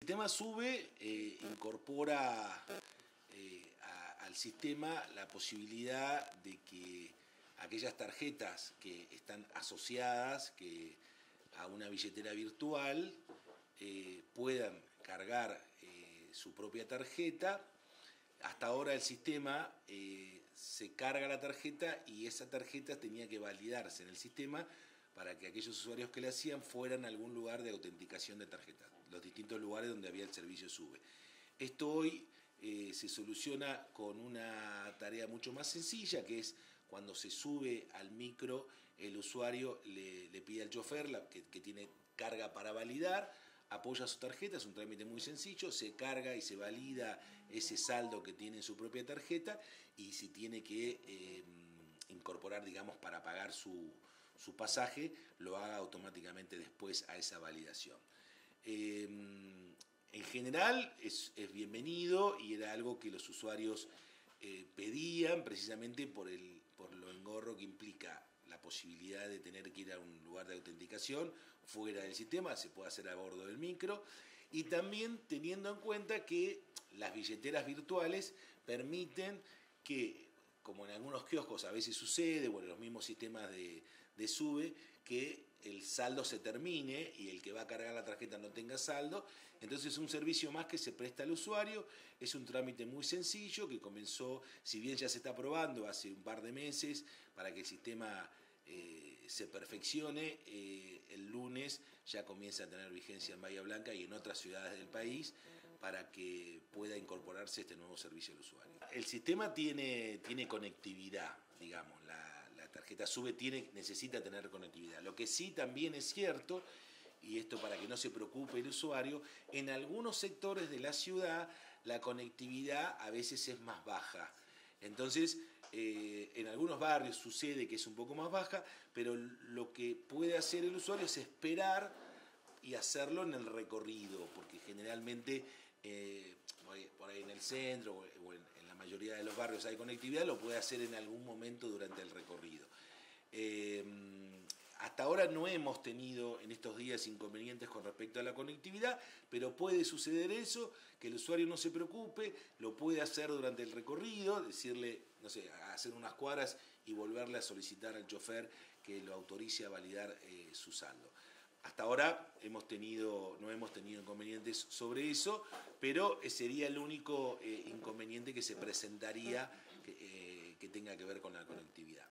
sistema SUBE incorpora al sistema la posibilidad de que aquellas tarjetas que están asociadas a una billetera virtual puedan cargar su propia tarjeta. Hasta ahora el sistema se carga la tarjeta y esa tarjeta tenía que validarse en el sistema para que aquellos usuarios que la hacían fueran a algún lugar de autenticación de tarjeta, los distintos lugares donde había el servicio SUBE. Esto hoy se soluciona con una tarea mucho más sencilla, que es cuando se sube al micro, el usuario le pide al chofer que tiene carga para validar, apoya su tarjeta, es un trámite muy sencillo, se carga y se valida ese saldo que tiene en su propia tarjeta, y si tiene que incorporar, digamos, para pagar su pasaje, lo haga automáticamente después a esa validación. En general es bienvenido y era algo que los usuarios pedían precisamente por lo engorro que implica la posibilidad de tener que ir a un lugar de autenticación fuera del sistema, se puede hacer a bordo del micro, y también teniendo en cuenta que las billeteras virtuales permiten que, como en algunos kioscos a veces sucede, o en los mismos sistemas de SUBE, que el saldo se termine y el que va a cargar la tarjeta no tenga saldo. Entonces es un servicio más que se presta al usuario, es un trámite muy sencillo que comenzó, si bien ya se está probando hace un par de meses para que el sistema se perfeccione, el lunes ya comienza a tener vigencia en Bahía Blanca y en otras ciudades del país para que pueda incorporarse este nuevo servicio al usuario. El sistema tiene conectividad, digamos, la tarjeta SUBE necesita tener conectividad. Lo que sí también es cierto, y esto para que no se preocupe el usuario, en algunos sectores de la ciudad la conectividad a veces es más baja. Entonces, en algunos barrios sucede que es un poco más baja, pero lo que puede hacer el usuario es esperar y hacerlo en el recorrido, porque generalmente por ahí en el centro o en la mayoría de los barrios hay conectividad, lo puede hacer en algún momento durante el recorrido. Hasta ahora no hemos tenido en estos días inconvenientes con respecto a la conectividad, pero puede suceder eso, que el usuario no se preocupe, lo puede hacer durante el recorrido, decirle, no sé, hacer unas cuadras y volverle a solicitar al chofer que lo autorice a validar su saldo. Hasta ahora no hemos tenido inconvenientes sobre eso, pero sería el único inconveniente que se presentaría que tenga que ver con la conectividad.